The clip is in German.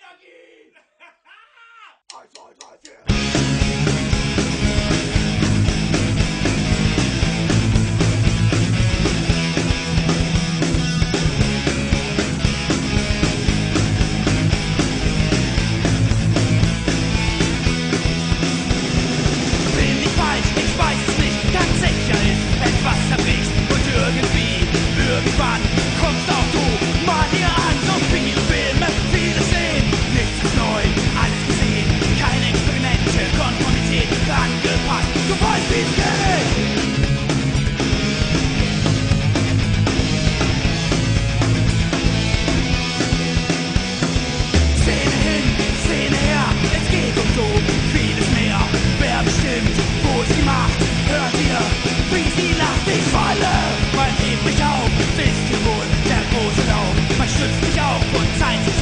Energie! 1, 2, 3, 4. Irgendwann kommst auch du mal hier an. So viele Filme, viele sehen, nichts ist neu, alles gesehen. Keine Experimente, Konformität, angepasst. Du weißt, wie's geht. Szene hin, Szene her, es geht um so vieles mehr. Wer bestimmt, wo ist die Macht? Hört ihr, wie sie lacht? Ich falle, man hebt mich auf. Wisst ihr wohl, der große Lauf, man stützt mich auf und zeigt sich